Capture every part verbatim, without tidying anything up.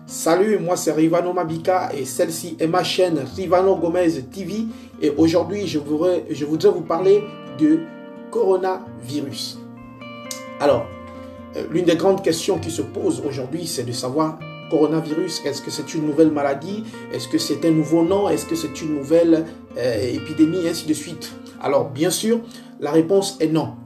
Salut, moi c'est Rivano Mabika et celle-ci est ma chaîne Rivano Gomez T V et aujourd'hui je voudrais, je voudrais vous parler de coronavirus. Alors, l'une des grandes questions qui se posent aujourd'hui, c'est de savoir coronavirus, est-ce que c'est une nouvelle maladie? Est-ce que c'est un nouveau nom? Est-ce que c'est une nouvelle euh, épidémie? Et ainsi de suite. Alors, bien sûr, la réponse est non.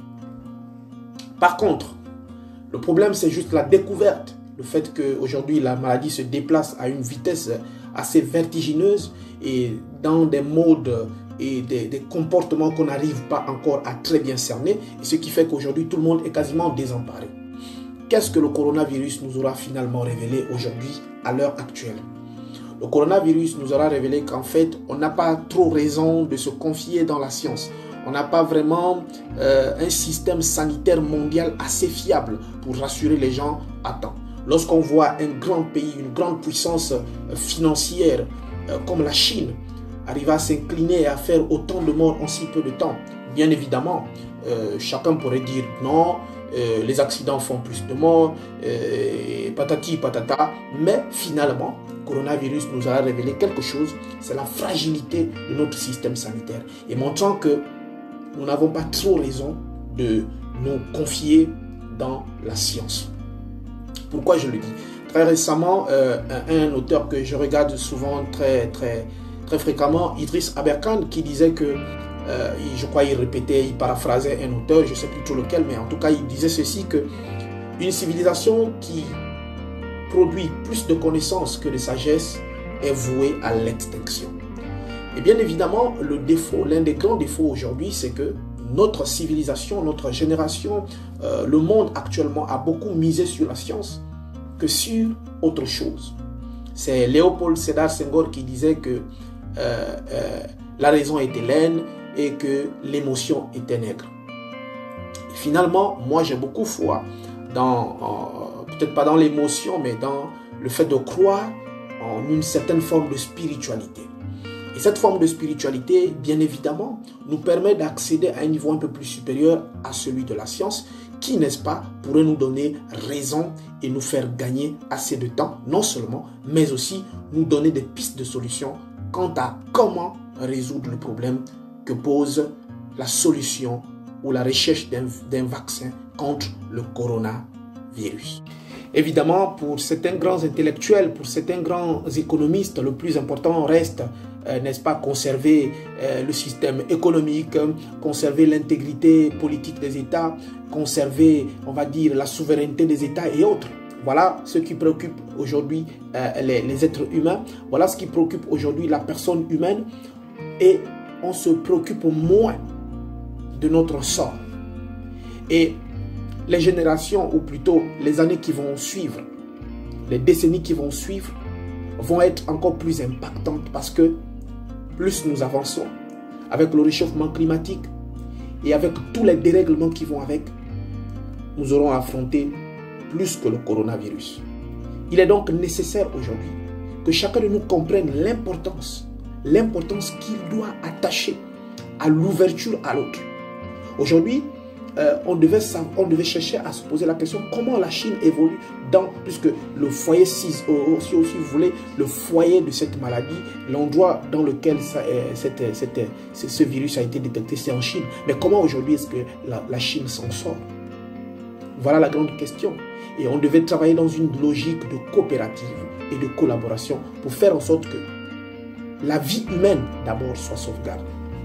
Par contre, le problème, c'est juste la découverte. Le fait qu'aujourd'hui, la maladie se déplace à une vitesse assez vertigineuse et dans des modes et des, des comportements qu'on n'arrive pas encore à très bien cerner. Et ce qui fait qu'aujourd'hui, tout le monde est quasiment désemparé. Qu'est-ce que le coronavirus nous aura finalement révélé aujourd'hui, à l'heure actuelle? Le coronavirus nous aura révélé qu'en fait, on n'a pas trop raison de se confier dans la science. On n'a pas vraiment euh, un système sanitaire mondial assez fiable pour rassurer les gens à temps. Lorsqu'on voit un grand pays, une grande puissance financière euh, comme la Chine arriver à s'incliner et à faire autant de morts en si peu de temps, bien évidemment, euh, chacun pourrait dire non, euh, les accidents font plus de morts, euh, patati patata, mais finalement, le coronavirus nous a révélé quelque chose, c'est la fragilité de notre système sanitaire et montrant que nous n'avons pas trop raison de nous confier dans la science. Pourquoi je le dis? Très récemment, euh, un, un auteur que je regarde souvent très, très, très fréquemment, Idriss Aberkan, qui disait que, euh, je crois il répétait, il paraphrasait un auteur, je ne sais plus tout lequel, mais en tout cas il disait ceci, que une civilisation qui produit plus de connaissances que de sagesse est vouée à l'extinction. Et bien évidemment, le défaut, l'un des grands défauts aujourd'hui, c'est que notre civilisation, notre génération, euh, le monde actuellement a beaucoup misé sur la science que sur autre chose. C'est Léopold Sédar Senghor qui disait que euh, euh, la raison était laine et que l'émotion était nègre. Et finalement, moi j'ai beaucoup foi dans, euh, peut-être pas dans l'émotion, mais dans le fait de croire en une certaine forme de spiritualité. Et cette forme de spiritualité, bien évidemment, nous permet d'accéder à un niveau un peu plus supérieur à celui de la science, qui, n'est-ce pas, pourrait nous donner raison et nous faire gagner assez de temps, non seulement, mais aussi nous donner des pistes de solutions quant à comment résoudre le problème que pose la solution ou la recherche d'un vaccin contre le coronavirus. Évidemment, pour certains grands intellectuels, pour certains grands économistes, le plus important reste, euh, n'est-ce pas, conserver euh, le système économique, conserver l'intégrité politique des États, conserver, on va dire, la souveraineté des États et autres. Voilà ce qui préoccupe aujourd'hui euh, les, les êtres humains. Voilà ce qui préoccupe aujourd'hui la personne humaine. Et on se préoccupe moins de notre sort. Et les générations, ou plutôt les années qui vont suivre, les décennies qui vont suivre, vont être encore plus impactantes parce que plus nous avançons avec le réchauffement climatique et avec tous les dérèglements qui vont avec, nous aurons affronté plus que le coronavirus. Il est donc nécessaire aujourd'hui que chacun de nous comprenne l'importance, l'importance qu'il doit attacher à l'ouverture à l'autre. Aujourd'hui, Euh, on, devait, on devait chercher à se poser la question comment la Chine évolue dans, puisque le foyer, si, si, si vous voulez, le foyer de cette maladie, l'endroit dans lequel ça, euh, cette, cette, ce virus a été détecté, c'est en Chine. Mais comment aujourd'hui est-ce que la, la Chine s'en sort? Voilà la grande question. Et on devait travailler dans une logique de coopérative et de collaboration pour faire en sorte que la vie humaine d'abord soit sauvegardée.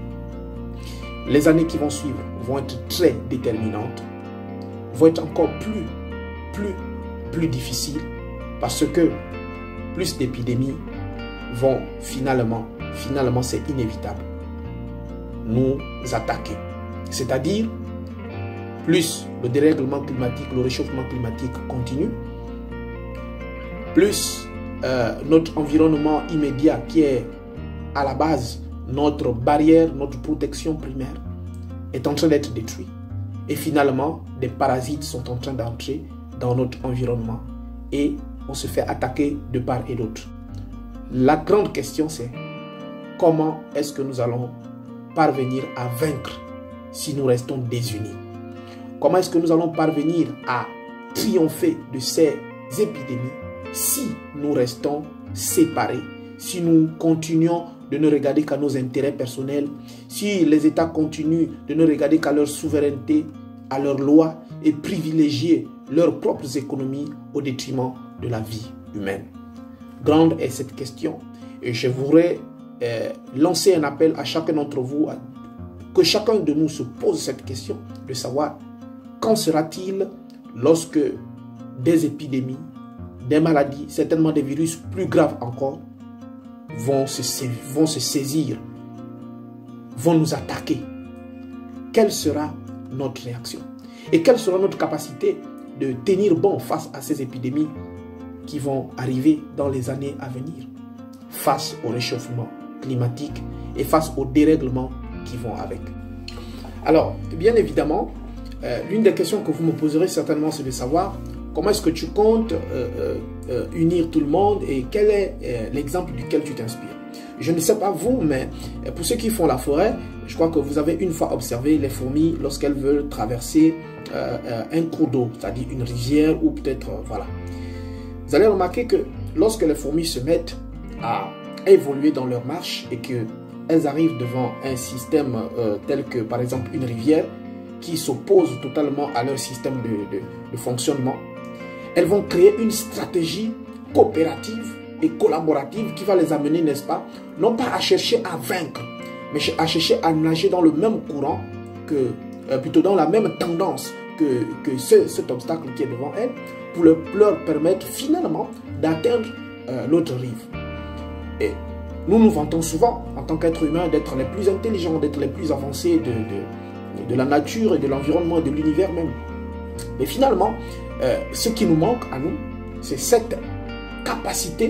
Les années qui vont suivre vont être très déterminantes, vont être encore plus, plus, plus difficiles parce que plus d'épidémies vont finalement, finalement c'est inévitable, nous attaquer. C'est-à-dire, plus le dérèglement climatique, le réchauffement climatique continue, plus euh, notre environnement immédiat qui est à la base notre barrière, notre protection primaire est en train d'être détruite. Et finalement, des parasites sont en train d'entrer dans notre environnement et on se fait attaquer de part et d'autre. La grande question, c'est comment est-ce que nous allons parvenir à vaincre si nous restons désunis? Comment est-ce que nous allons parvenir à triompher de ces épidémies si nous restons séparés, si nous continuons de ne regarder qu'à nos intérêts personnels, si les États continuent de ne regarder qu'à leur souveraineté, à leurs lois et privilégier leurs propres économies au détriment de la vie humaine. Grande est cette question et je voudrais euh, lancer un appel à chacun d'entre vous, à, que chacun de nous se pose cette question de savoir quand sera-t-il lorsque des épidémies, des maladies, certainement des virus plus graves encore, vont se, vont se saisir, vont nous attaquer. Quelle sera notre réaction? Et quelle sera notre capacité de tenir bon face à ces épidémies qui vont arriver dans les années à venir, face au réchauffement climatique et face aux dérèglements qui vont avec? Alors, bien évidemment, euh, l'une des questions que vous me poserez certainement, c'est de savoir comment est-ce que tu comptes euh, euh, unir tout le monde et quel est euh, l'exemple duquel tu t'inspires. Je ne sais pas vous, mais pour ceux qui font la forêt, je crois que vous avez une fois observé les fourmis lorsqu'elles veulent traverser euh, euh, un cours d'eau, c'est-à-dire une rivière ou peut-être, euh, voilà. Vous allez remarquer que lorsque les fourmis se mettent à évoluer dans leur marche et qu'elles arrivent devant un système euh, tel que par exemple une rivière qui s'oppose totalement à leur système de, de, de fonctionnement, elles vont créer une stratégie coopérative et collaborative qui va les amener, n'est-ce pas, non pas à chercher à vaincre, mais à chercher à nager dans le même courant, que, euh, plutôt dans la même tendance que, que ce, cet obstacle qui est devant elles, pour leur, leur permettre finalement d'atteindre euh, l'autre rive. Et nous nous vantons souvent, en tant qu'être humain, d'être les plus intelligents, d'être les plus avancés de, de, de la nature et de l'environnement et de l'univers même. Mais finalement, euh, ce qui nous manque à nous, c'est cette capacité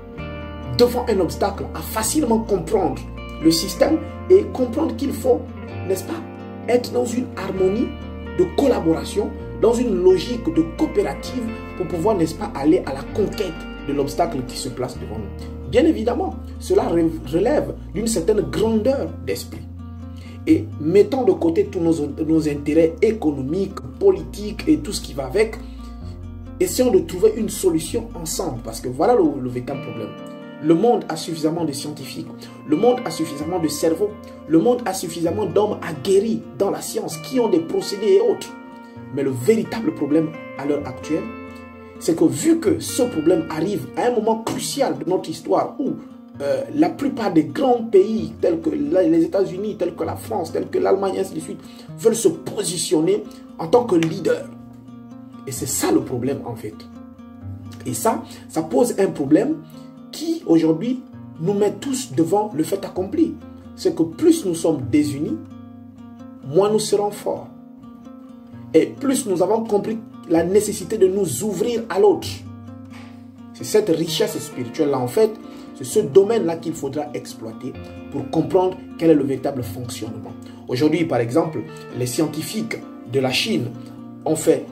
devant un obstacle à facilement comprendre le système et comprendre qu'il faut, n'est-ce pas, être dans une harmonie de collaboration, dans une logique de coopérative pour pouvoir, n'est-ce pas, aller à la conquête de l'obstacle qui se place devant nous. Bien évidemment, cela relève d'une certaine grandeur d'esprit. Et mettons de côté tous nos, nos intérêts économiques, politiques et tout ce qui va avec, essayons de trouver une solution ensemble, parce que voilà le, le véritable problème. Le monde a suffisamment de scientifiques, le monde a suffisamment de cerveaux, le monde a suffisamment d'hommes aguerris dans la science qui ont des procédés et autres. Mais le véritable problème à l'heure actuelle, c'est que vu que ce problème arrive à un moment crucial de notre histoire où euh, la plupart des grands pays tels que les États-Unis, tels que la France, tels que l'Allemagne, ainsi de suite, veulent se positionner en tant que leader. Et c'est ça le problème en fait. Et ça, ça pose un problème qui aujourd'hui nous met tous devant le fait accompli. C'est que plus nous sommes désunis, moins nous serons forts. Et plus nous avons compris la nécessité de nous ouvrir à l'autre. C'est cette richesse spirituelle-là en fait, c'est ce domaine-là qu'il faudra exploiter pour comprendre quel est le véritable fonctionnement. Aujourd'hui, par exemple, les scientifiques de la Chine ont fait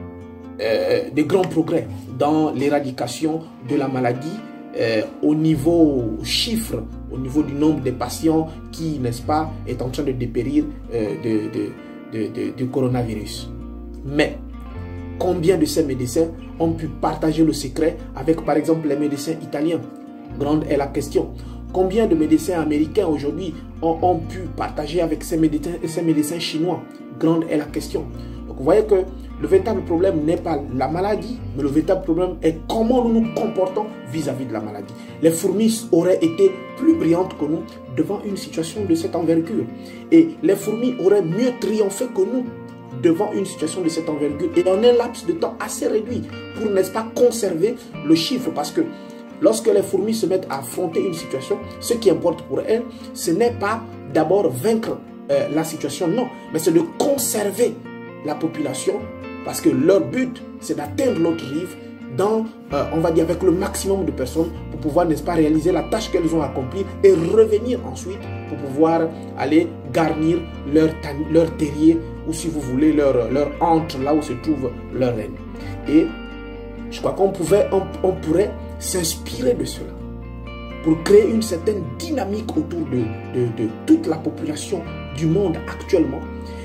euh, des grands progrès dans l'éradication de la maladie euh, au niveau chiffre, au niveau du nombre de patients qui, n'est-ce pas, est en train de dépérir euh, de, de, de, de, de coronavirus. Mais combien de ces médecins ont pu partager le secret avec, par exemple, les médecins italiens? Grande est la question. Combien de médecins américains aujourd'hui ont, ont pu partager avec ces médecins, ces médecins chinois? Grande est la question. Donc vous voyez que le véritable problème n'est pas la maladie, mais le véritable problème est comment nous nous comportons vis-à-vis de la maladie. Les fourmis auraient été plus brillantes que nous devant une situation de cette envergure. Et les fourmis auraient mieux triomphé que nous devant une situation de cette envergure. Et en un laps de temps assez réduit pour, n'est-ce pas, conserver le chiffre. Parce que lorsque les fourmis se mettent à affronter une situation, ce qui importe pour elles, ce n'est pas d'abord vaincre euh, la situation, non, mais c'est de conserver la population, parce que leur but, c'est d'atteindre l'autre rive dans, euh, on va dire, avec le maximum de personnes pour pouvoir, n'est-ce pas, réaliser la tâche qu'elles ont accomplie et revenir ensuite pour pouvoir aller garnir leur, leur terrier ou, si vous voulez, leur, leur antre, là où se trouve leur reine. Et je crois qu'on pouvait, on, on pourrait s'inspirer de cela pour créer une certaine dynamique autour de, de, de toute la population du monde actuellement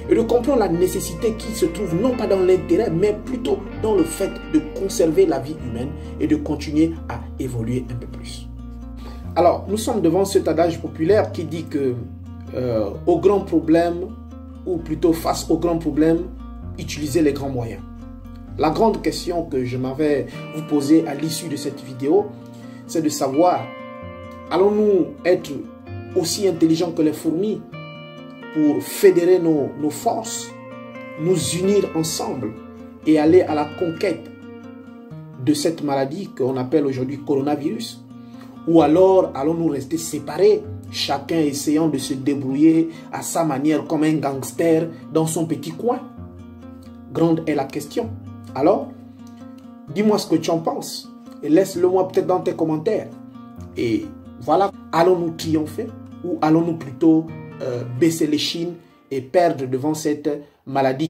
et de comprendre la nécessité qui se trouve non pas dans l'intérêt, mais plutôt dans le fait de conserver la vie humaine et de continuer à évoluer un peu plus. Alors, nous sommes devant cet adage populaire qui dit que euh, au grand problème, ou plutôt face aux grands problèmes, utilisez les grands moyens. La grande question que je m'avais vous poser à l'issue de cette vidéo, c'est de savoir, allons-nous être aussi intelligents que les fourmis pour fédérer nos, nos forces, nous unir ensemble et aller à la conquête de cette maladie qu'on appelle aujourd'hui coronavirus? Ou alors allons-nous rester séparés, chacun essayant de se débrouiller à sa manière comme un gangster dans son petit coin? Grande est la question. Alors, dis-moi ce que tu en penses et laisse-le moi peut-être dans tes commentaires. Et voilà, allons-nous triompher ou allons-nous plutôt euh, baisser les chines et perdre devant cette maladie?